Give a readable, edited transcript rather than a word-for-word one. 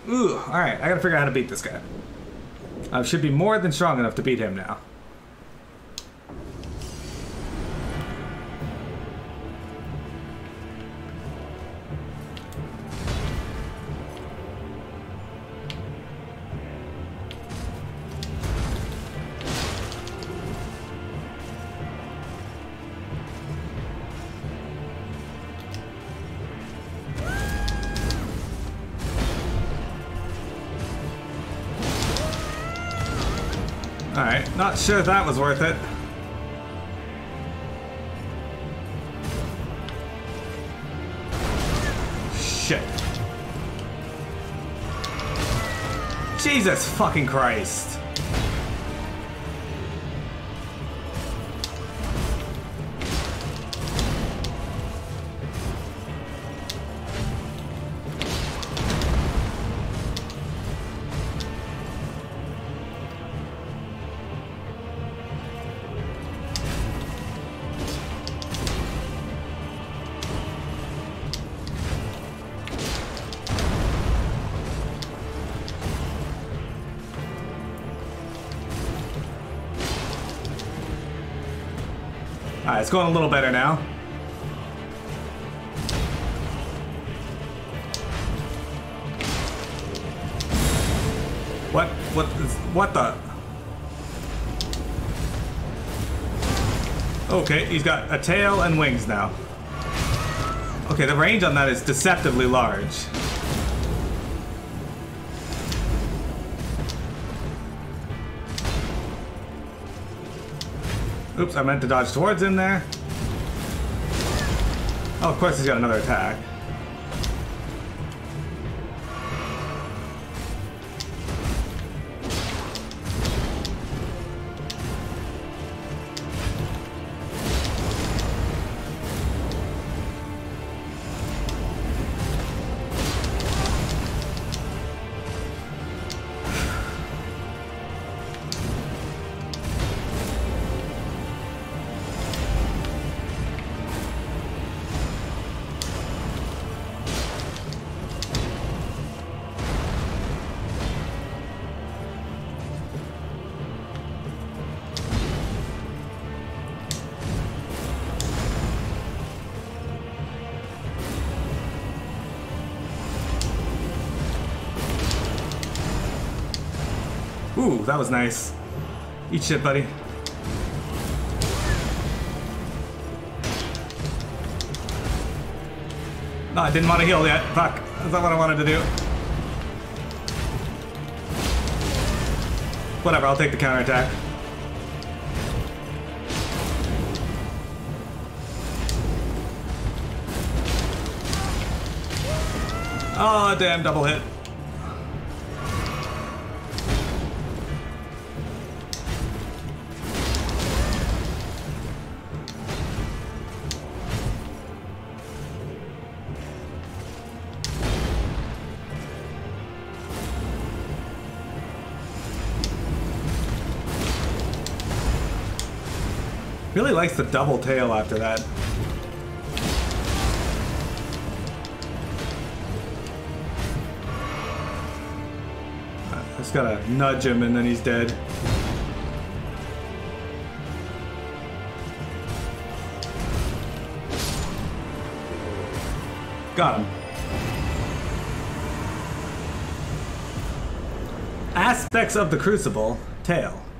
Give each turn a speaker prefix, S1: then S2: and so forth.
S1: Ooh, alright, I gotta figure out how to beat this guy. I should be more than strong enough to beat him now. Alright, not sure that was worth it. Shit. Jesus fucking Christ. Alright, it's going a little better now. What the? Okay, he's got a tail and wings now. Okay, the range on that is deceptively large. Oops, I meant to dodge towards him there. Oh, of course he's got another attack. Ooh, that was nice. Eat shit, buddy. No, I didn't want to heal yet. Fuck. That's not what I wanted to do. Whatever, I'll take the counterattack. Oh, damn, double hit. Really likes the double tail after that. Just gotta nudge him and then he's dead. Got him. Aspects of the Crucible, tail.